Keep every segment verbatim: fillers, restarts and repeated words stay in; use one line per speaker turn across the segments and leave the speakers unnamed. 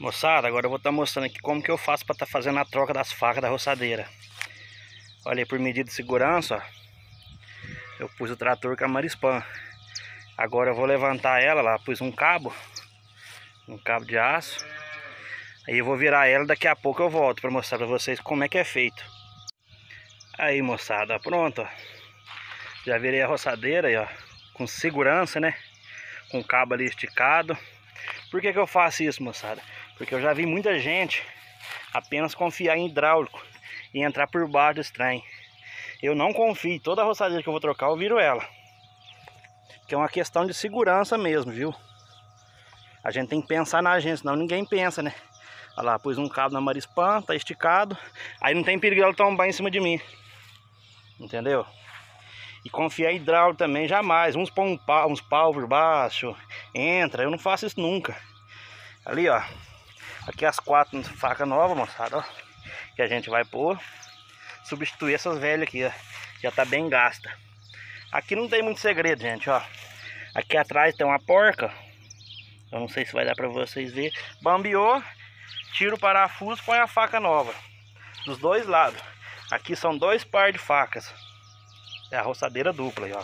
Moçada, agora eu vou estar mostrando aqui como que eu faço para estar fazendo a troca das facas da roçadeira. Olha aí, por medida de segurança, ó, eu pus o trator com a Marispan. Agora eu vou levantar ela lá, pus um cabo, um cabo de aço. Aí eu vou virar ela, daqui a pouco eu volto para mostrar para vocês como é que é feito. Aí, moçada, pronto, ó. Já virei a roçadeira aí, ó, com segurança, né? Com o cabo ali esticado. Por que que eu faço isso, moçada? Porque eu já vi muita gente apenas confiar em hidráulico e entrar por baixo desse trem. Eu não confio. Toda roçadeira que eu vou trocar, eu viro ela. Que é uma questão de segurança mesmo, viu? A gente tem que pensar na gente, senão ninguém pensa, né? Olha lá, pus um cabo na Marispan, tá esticado. Aí não tem perigo ela tombar em cima de mim. Entendeu? E confiar em hidráulico também, jamais. Uns põem um pau, uns pau por baixo, entra. Eu não faço isso nunca. Ali, ó. Aqui as quatro facas novas, moçada, ó. Que a gente vai pôr. Substituir essas velhas aqui, ó. Já tá bem gasta. Aqui não tem muito segredo, gente, ó. Aqui atrás tem uma porca. Eu não sei se vai dar pra vocês verem. Bambeou, tira o parafuso, põe a faca nova. Dos dois lados. Aqui são dois pares de facas. É a roçadeira dupla aí, ó.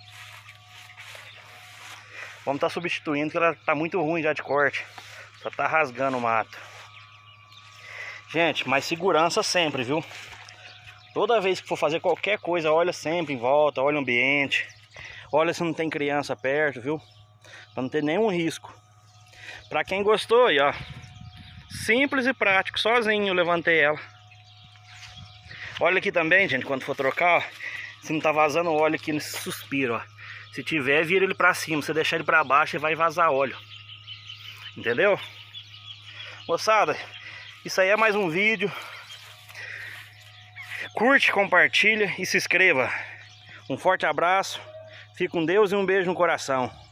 Vamos estar substituindo, porque ela tá muito ruim já de corte. Só tá rasgando o mato. Gente, mas segurança sempre, viu? Toda vez que for fazer qualquer coisa, olha sempre em volta, olha o ambiente. Olha se não tem criança perto, viu? Pra não ter nenhum risco. Pra quem gostou aí, ó. Simples e prático, sozinho eu levantei ela. Olha aqui também, gente, quando for trocar, ó. Se não tá vazando óleo aqui nesse suspiro, ó. Se tiver, vira ele pra cima. Se deixar ele pra baixo, ele vai vazar óleo. Entendeu? Moçada, isso aí é mais um vídeo. Curte, compartilha e se inscreva. Um forte abraço. Fique com Deus e um beijo no coração.